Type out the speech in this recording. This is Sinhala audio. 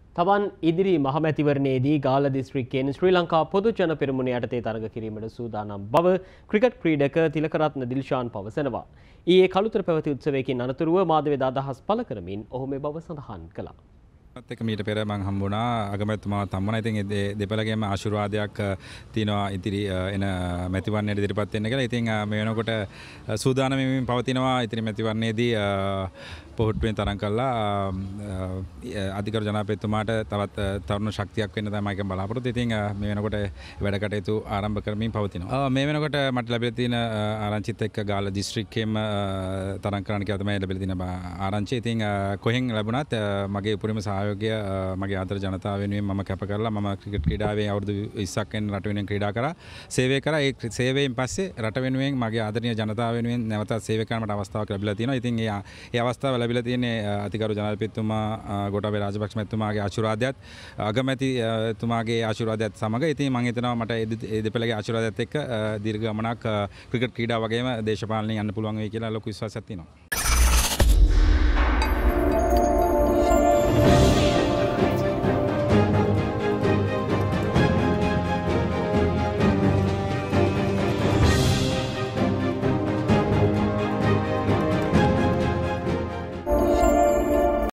තවන් ඉදිරි මහමැතිවරණයේදී ගාල්ල දිස්ත්‍රික්කයෙන් ශ්‍රී ලංකා පොදු ජන පෙරමුණ යටතේ තරඟ කිරීමට සූදානම් බව ක්‍රිකට් ක්‍රීඩක තිලකරත්න දිල්ෂාන් පවසනවා. ඊයේ කළුතර පැවති උත්සවයකින් අනතුරුව මාධ්‍යවේද අදහස් පළ කරමින් ඔහු මේ බව සඳහන් කළා. එක මීට පෙර මං හම්බුණා අගමැතිතුමාත් හම්බුණා. ඉතින් දෙපළගේම ආශිර්වාදයක් තියෙනවා ඉතිරි එන මැතිවරණයට ඉදිරිපත් වෙන්න කියලා. ඉතින් මේ වෙනකොට සූදානම් වෙමින් පවතිනවා. ඉතිරි මැතිවරණයේදී පොහොට්ටුවෙන් තරම් කළා අධිකරු ජනාධිපතිතුමාට තවත් තරුණ ශක්තියක් වෙන්න තමයි මම බලාපොරොත්තු. ඉතින් මේ වෙනකොට වැඩ කටයුතු ආරම්භ කරමින් පවතිනවා. මේ වෙනකොට මට ලැබිලා තියෙන ආරංචිත් එක්ක ගාල්ල දිස්ත්‍රික්කයේම තරම් කරන්න කියලා තමයි ලැබිලා තියෙන ආරංචිය. ඉතින් කොහෙන් ලැබුණත් මගේ උපරිම සහයෝගය මගේ ආදර ජනතාව වෙනුවෙන් මම කැප කරලා මම ක්‍රිකට් ක්‍රීඩාවේ අවුරුදු 20ක් වෙන රට වෙනුවෙන් ක්‍රීඩා කරා. සේවය කරා. ඒ සේවයෙන් පස්සේ රට වෙනුවෙන් මගේ ආදරණීය ජනතාව වෙනුවෙන් නැවතත් සේවය කරන්නට අවස්ථාවක් ලැබිලා තියෙනවා. ඉතින් ඒ අවස්ථාව ලැබිලා තියෙන්නේ අතිගරු ජනාධිපතිතුමා ගෝඨාභය රාජපක්ෂ මැතිතුමාගේ ආශිර්වාදයත් අගමැතිතුමාගේ ආශිර්වාදයත් සමග. ඉතින් මම හිතනවා මට ඒ දෙපළගේ ආශිර්වාදයත් එක්ක දීර්ඝ ගමනක් ක්‍රිකට් ක්‍රීඩාව වගේම දේශපාලනයෙන් යන්න පුළුවන් වෙයි කියලා ලොකු විශ්වාසයක් තියෙනවා.